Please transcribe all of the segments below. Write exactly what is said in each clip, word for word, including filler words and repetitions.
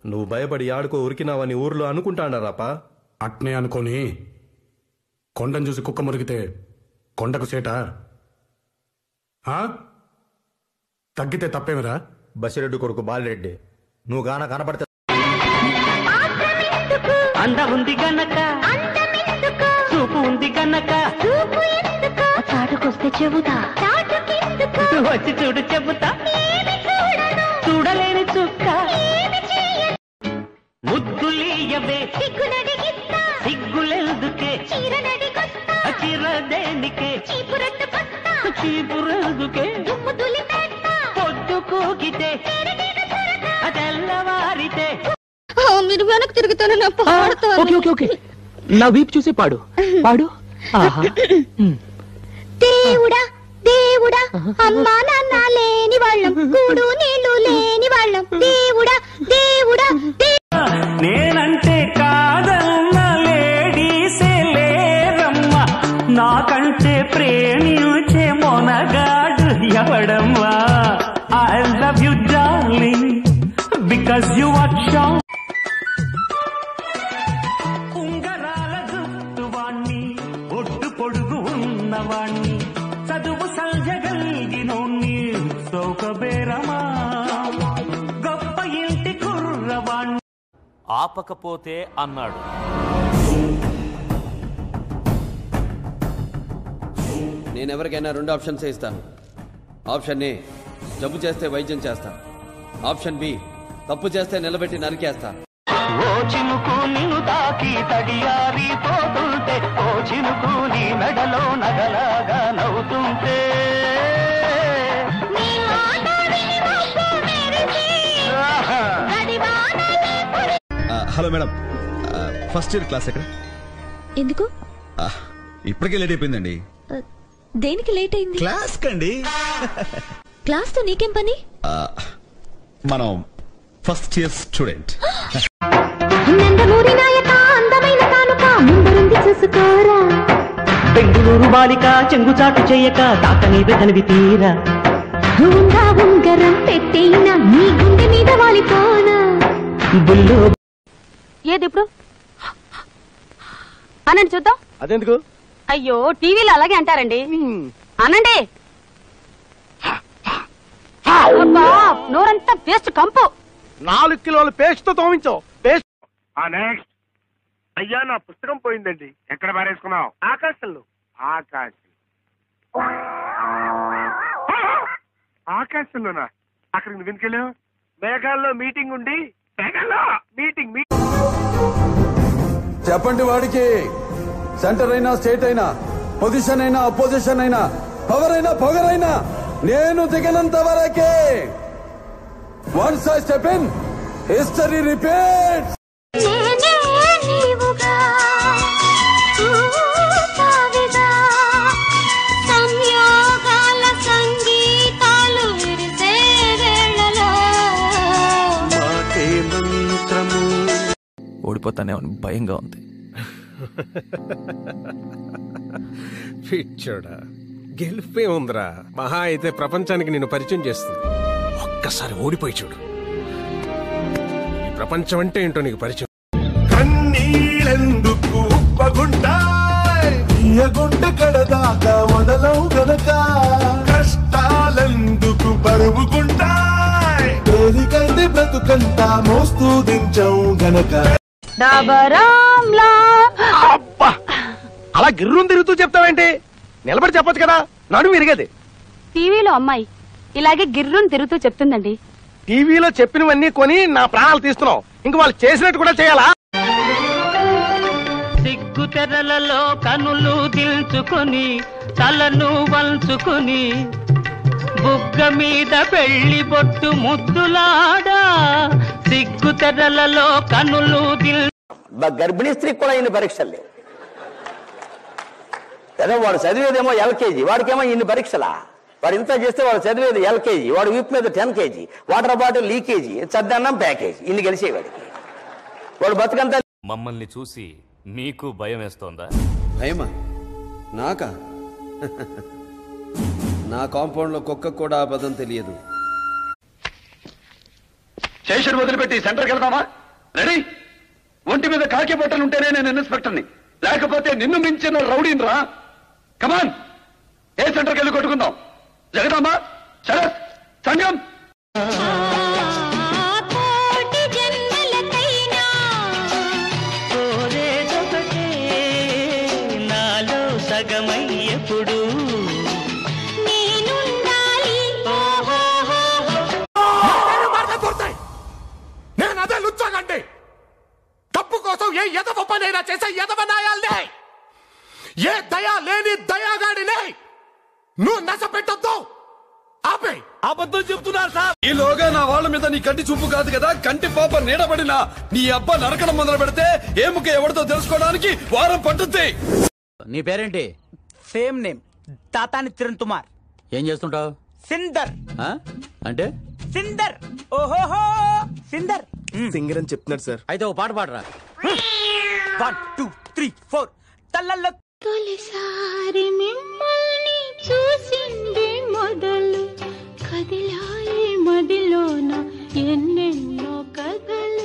నువ్వు భయపడి ఆడుకో ఉరికినావని ఊర్లో అనుకుంటాడారాపా. అట్నే అనుకోని కొండను చూసి కుక్క మురిగితే కొండకు సేట తగ్గితే తప్పేమిరా? బసిరెడ్డి కొడుకు బాలిరెడ్డి, నువ్వు గాన కనపడితే అంద ఉంది గనక చూపు ఉంది గనక చాటుకొస్తే చెబుతా, వచ్చి చూడు చెబుతా, చూడలేని చుక్క ముద్దులీయవే సిగ్గులెందుకే చిరదేనికే చీపురెందుకే పొద్దు కూకితే తెల్లవారితే మీరు వెనక్కి తిరుగుతానని పాడతాను. ఓకే ఓకే ఓకే నా వీపు చూసి పాడు పాడు. దేవుడా దేవుడా అమ్మా నాన్న లేని వాళ్ళం, కూడు నీళ్లు లేని వాళ్ళం, దేవుడా దేవుడా నేనంటే కాదన్న లేడీసే లేరమ్మా, నాకంటే ప్రేమించే మొనగాడు ఎవడమ్మా. I love you darling because you are sharp. ఉంగరాల జుట్టువాణ్ణి ఒడ్డు పొడుగు ఉన్నవాణ్ణి చదువు సల్జగలిగినోణ్ణి సౌకబేరమా గొప్ప ఇంటి కుర్రవాణ్ణి ఆపకపోతే అన్నాడు. నేనెవరికైనా రెండు ఆప్షన్స్ ఇస్తాను. ఆప్షన్ ఏ జబ్బు చేస్తే వైద్యం చేస్తా, ఆప్షన్ బి తప్పు చేస్తే నిలబెట్టి నరికేస్తా. ఓ చినుకు నిన్ను తాకి తడియారిపోతుంటే, ఓ చినుకు నీ మెడలో నగలాగా నవ్వుతుంటే, hello madam, first year class ఎక్కడ? ఎందుకు ఇప్పటికే లేట్ అయిపోయిందండి. దేనికి లేట్ అయింది? క్లాస్ కండి. క్లాస్ తో నీకేం పని? మనం ఫస్ట్ ఇయర్ స్టూడెంట్. బెంగుళూరు బాలిక చెంగుచాటు చేయక తాకని బెదనివి తీరా, ఉంగరం పెట్టేనా నీ గుండె మీద వాలిపోనా. బుల్లో ఏది ఇప్పుడు అనండి చూద్దాం. అదెందుకు? అయ్యో టీవీలో అలాగే అంటారండి, అనండి. నోరంతా పేస్ట్ కంపు. నాలుగు కిలోల పేస్ట్ తో తోమించో. పేస్ట్. నెక్స్ట్. అయ్యా నా పుస్తకం పోయిందండి. ఎక్కడ పారేసుకున్నావు? ఆకాశంలో. ఆకాశం ఆకాశంలోనా? అక్కడికి నువ్వు ఎందుకెళ్ళావు? మేఘాల్లో మీటింగ్ ఉండి మేఘాల్లో మీటింగ్ మీటింగ్ చెప్పండి వాడికి. సెంటర్ అయినా స్టేట్ అయినా పొజిషన్ అయినా అపోజిషన్ అయినా పవర్ అయినా పొగరైనా నేను దిగనంత వరకే. Once I step in history repeats. ఓడిపోతానే భయంగా ఉంది. పిచ్చోడా, గెలిపే ఉందిరా. మహా అయితే ప్రపంచానికి నిన్ను పరిచయం చేస్తుంది. ఒక్కసారి ఓడిపోయి చూడు, ఈ ప్రపంచం అంటే ఏంటో నీకు పరిచయం. కన్నీళ్ళెందుకు ఉప్పగుంటాయి కడదాకా మొదలవు గనక, కష్టాలెందుకు బరువుకుంటాయి తేలికైతే బ్రతుకంతా మోస్తూ దించవు గనక. అలా గిర్రును తిరుగుతూ చెప్తావేంటి? నిలబడి చెప్పొచ్చు కదా, నడుము విరిగేది. టీవీలో అమ్మాయి ఇలాగే గిర్రును తిరుగుతూ చెప్తుందండి. టీవీలో చెప్పినవన్నీ కొని నా ప్రాణాలు తీస్తున్నావు, ఇంక వాళ్ళు చేసినట్టు కూడా చేయాలా? సిగ్గు తెరలలో కనులు దిల్చుకొని తలను వంచుకొని బుగ్గ మీద పెళ్లి బొట్టు ముద్దులాడా, సిగ్గు తెరలలో కనులు దిల్. గర్భిణీ స్త్రీకి కూడా ఇన్ని పరీక్షలు లేవు. అదే వాడు చదివేదేమో ఎల్కేజీ, వాడికేమో ఇన్ని పరీక్షలా? వాడు ఇంత చేస్తే వాడు చదివేది ఎల్కేజీ, వాడు వీపు మీద ten KG, water bottle leakage, చద్దన్నం ప్యాకేజీ, ఇన్ని గెలిచే వాడికి. వాడు బతుకంతా. మమ్మల్ని చూసి మీకు భయం వేస్తోందా? భయమా? నాకా? నా కాంపౌండ్ లో కుక్క కూడా ఆ పదం తెలియదు. స్టేషన్ వదిలిపెట్టి సెంటర్కి వెళ్దామా? రెడీ? ఒంటి మీద కాకి బట్టలు ఉంటేనే నేను ఇన్స్పెక్టర్ని, లేకపోతే నిన్ను మించిన రౌడీని రా. కమాన్, ఏ సెంటర్కి వెళ్ళి కొట్టుకుందాం? జగదాంబ, శరత్, సంగం. నాలో సగమయ్యప్పుడు నేను అదే లుచ్చాగండి. తప్పు కోసం ఏ ఎదవ పనైనా చేసే ఎదవ నాయాలనే, ఏ దయా లేని దయాగాడినే నువ్వు నశ పెట్టొద్దు. ఆపే. అబద్ధం చెప్తున్నారు సార్. ఈలోగా నా వాళ్ళ మీద నీ కంటి చూపు కాదు కదా, కంటి పాప నీడబడిన నీ అబ్బా నరకడం మొదలు పెడితే ఏముక ఎవరితో తెలుసుకోవడానికి వారం పట్టుద్ది. నీ పేరేంటి? సేమ్ నేమ్, తాతాని కిరణ్ కుమార్. ఏం చేస్తుంటావు? సిందర్. అంటే సిందర్. ఓహోహో సిందర్. సింగర్ అని చెప్తున్నారు సార్. అయితే ఓ పాట పాడరా. One two three four. తల్లల్లో తొలిసారి మిమ్మల్ని చూసింది మొదలు, కదిలాయి మదిలోన ఎన్నెన్నో కథలు.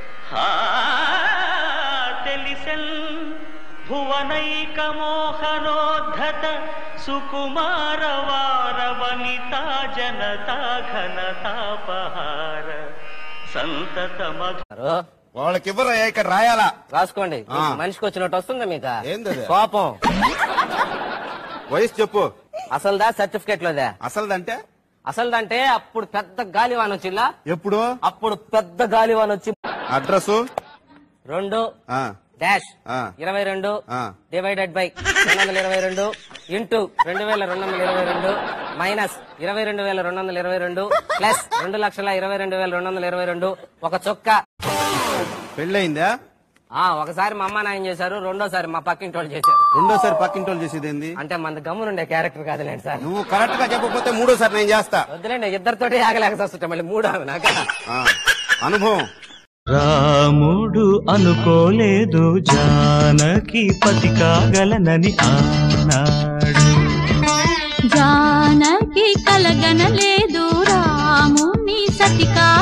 తెలిసెల్ భువనైక మోహనోద్ధత సుకుమార వార వనితా జనతా ఘనతాపహార సంతత మధుర. వాళ్ళకి ఇవ్వరా, ఇక్కడ రాయాలా? రాసుకోండి. మనిషికి వచ్చినట్టు వస్తుంది మీకు ఏంది కోపం. వయసు చెప్పు. అసలుదా సర్టిఫికేట్ లోదా? అసలుదంటే అసలుదంటే అప్పుడు పెద్ద గాలివాన్ వచ్చిల్లా. ఎప్పుడు? అప్పుడు పెద్ద గాలివాన్ వచ్చి. అడ్రస్ రెండు డాష్ ఇరవై రెండు డివైడెడ్ బై రెండు వందల ఇరవై రెండు ఇంటూ రెండు వేల రెండు వందల ఇరవై రెండు మైనస్ ఇరవై రెండు వేల రెండు వందల ఇరవై రెండు ప్లస్ రెండు లక్షల ఇరవై రెండు వేల రెండు వందల ఇరవై రెండు ఒక చొక్క. పెళ్ళయిందా? ఆ ఒకసారి మా అమ్మ నాయన చేశారు, రెండోసారి మా పక్కింటి వాళ్ళు చేశారు. రెండోసారి పక్కింటి వాళ్ళు చేసేది ఏంది? అంటే మన గమ్మునుండే క్యారెక్టర్ కాదులేండి సార్. నువ్వు కరెక్ట్ గా చెప్పకపోతే మూడోసారి నేను చేస్తా. వద్దులేండి, ఇద్దరితోటి ఆగలేక వస్తుంటా మళ్ళీ మూడు నాక అనుభవం. రాముడు అనుకోలేదు జానకి పతి కాగలనని ఆనాడు, జానకి కలగనలేదు రాముని సతి కా